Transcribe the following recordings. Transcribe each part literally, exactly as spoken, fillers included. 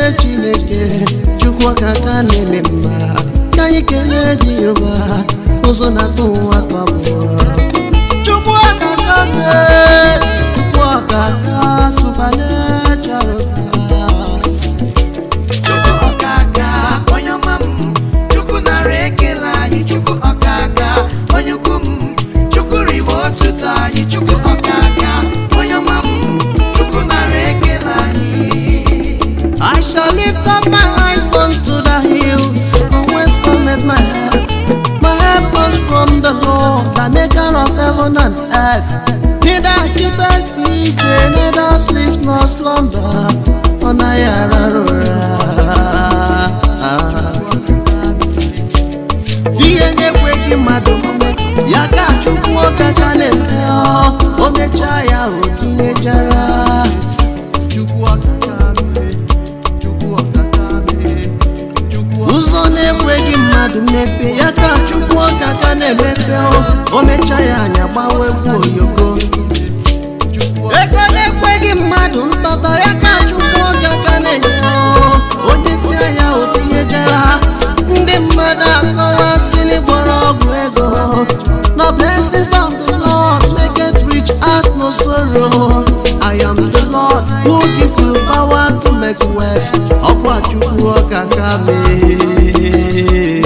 kele Chineke Chukwu okaka na-eme mma ka anyị kele Jehova ụzọ na-atụ ụwa ka bụ Chukwu okaka Chukwu okaka supernatural Chukwu okaka onye ọma m Chukwu nara ekele anyị Chukwu okaka onye ukwu m Chukwu ribo otuto anyị Chukwu okaka onye ọma m Chukwu nara ekele anyị. I shall lift up my eyes unto the hills, from whence cometh my help. My help comes from the Lord, the maker of heaven and earth. Neither keepeth sleep, neither sleeps nor slumber. Onayararora. Ihe na-ekweghị mmadụ omume, ya ka Chukwu okaka na-eme o mechaa ya o tinyechara. Chukwu okaka ụzọ na-ekweghị mmadụ mmepe ya ka Chukwu okaka na-emepe o mechaa ya anya gbawekwu oyoko. Ego na-ekweghị mmadụ ntọtọ ya ka Chukwu okaka na-enye onye si anya o tinyejara. Ndị mmadụ akọwa si n'ịgbọrọ ọgwụ ego. The blessings of the Lord make it rich at no sorrow. I am the Lord who gives you power to make wealth. Ọkwa Chukwu okaka mee.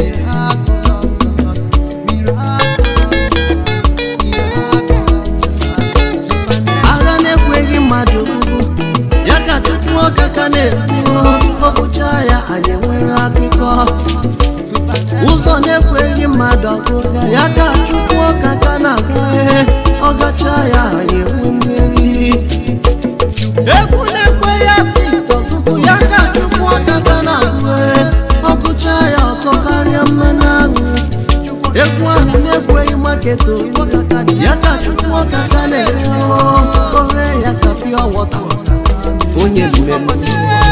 Agha na-ekweghị mmadụ ugwu ya ka Chukwu okaka na-ekwu ọ bụcha ya anyị nwere akụkọ. Ụzọ na-ekweghị mmadụ ọgụga ya ka Chukwu okaka na-agaghị ọ gacha ya anyị enwe mmeri. Egwu na-ekweghị artist ọgụgụ ya ka Chukwu okaka na-agaghị ọ gụcha ya ọtọ karịa mmanụ aṅụ. Egwu ahụ na-ekweghị maketo ya ka Chukwu okaka na-ere ore ya ka pure water onye mmemme.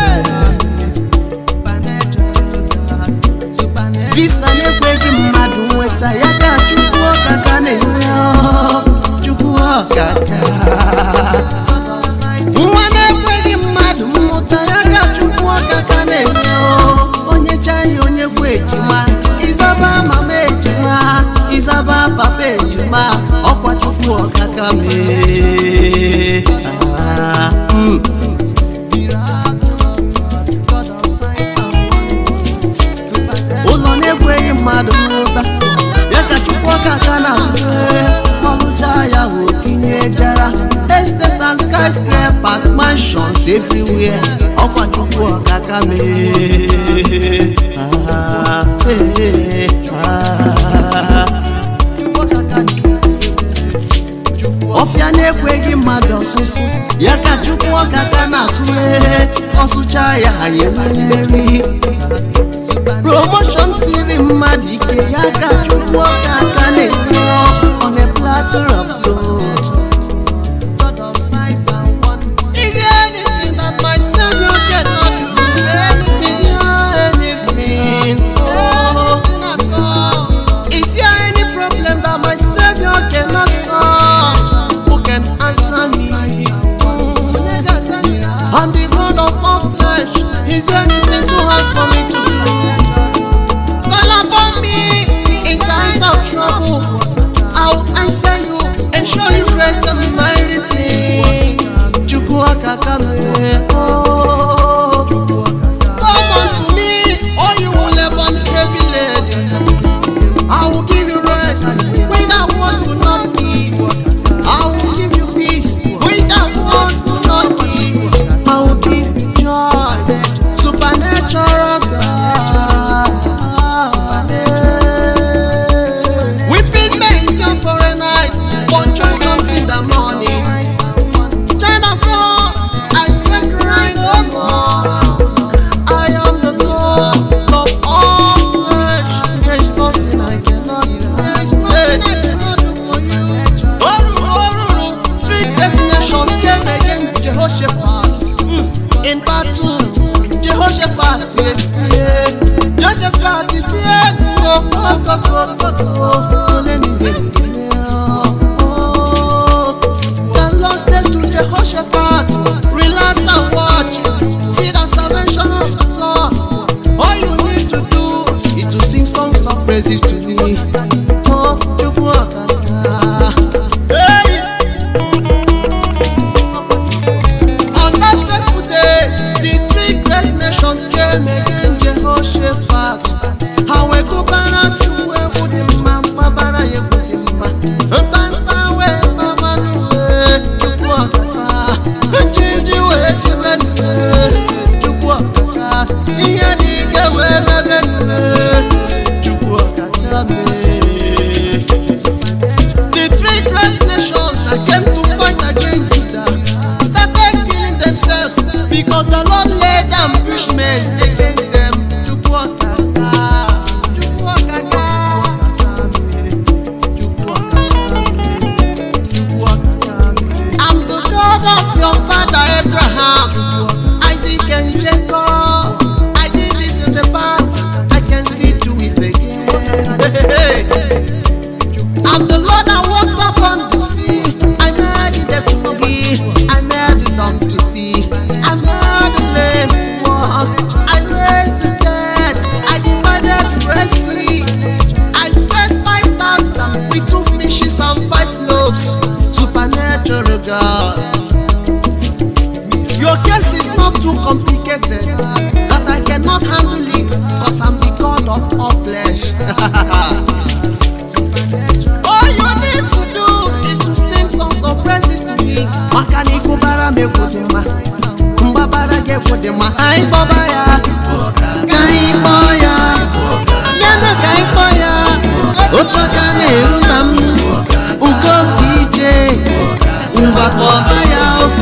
Visa na-ekweghị mmadụ nweta ya ka Chukwu okaka na-enye Chukwu okaka. Nwa na-ekweghị mmadụ mmụta ya ka Chukwu okaka na-enye onye chaghị onye kwe ejima ịzaba mama ejima ịzaba papa ejima ọkwa Chukwu okaka mee. Ụlọ na-ekweghị mmadụ mmụta ya ka Chukwu okaka na-ahụ ọlụcha ya o tinyejara. Estates and skyscrapers, mansions everywhere ọkwa Chukwu okaka mee. Ah, eh, ah. Ọfịa na-ekweghị mmadụ ọsụsụ ya ka Chukwu okaka na-asụle ọsụcha ya anyị enwe mmeri. Promotion siri mmadụ ike ya ka Chukwu okaka na-enye on a platter of gold. Is there anything that my Savior cannot do? Anything, anything, oh, is there any problem that my Savior cannot solve? Who can answer me? I'm the God of all flesh. Is there anything too hard for me to do? Call upon me in times of trouble. I'll answer you and show you great and mighty things. Chukwu okaka mee. Oh, come unto me, or you will never be heavy laden. I will give you rest when that one will not give. I will give you peace when that one will not give. I will give you joy, supernatural God. Weeping may endure for a night, but joy comes in the morning. Child of God, I say cry no more. I am the Lord of all flesh. There is nothing I cannot do. There is nothing I cannot do for you. Oru, Oru, three great nations came against Jehoshaphat. Mm. In battle, Jehoshaphat, tie, tie. Jehoshaphat, tie. Oh, oh, oh, oh, oh, oh. Let me get it. Oh, the Lord said to Jehoshaphat, relax and watch. See the salvation of Njiji wee jibenu Chukwu ọkaka ihe dị ike wee mebenu Chukwu ọkaka me. The three great nations that came to fight against Judah started killing themselves because the Lord laid ambushmen against them. Chukwu ọkaka Chukwu ọkaka Chukwu ọkaka Chukwu ọkaka. I'm the God of your father Abraham, Isaac and Jacob. I did it in the past, I can still do it again. I'm the Lord that walked up on the sea. I made the deaf to hear, I made the dumb to see, I made the lame to walk, I raised the dead, I divided the Red Sea. I fed five thousand with two fishes and five loaves. Supernatural God. Your case is not too complicated that I cannot handle it, cause I'm the God of all flesh. All you need to do is to sing songs of praises to me. Makani kubara me kudima, mbabara ge kudima. Kai babaya, kai boya, nyana kai boya. Otoka ne runam, ugo sije, umba babaya.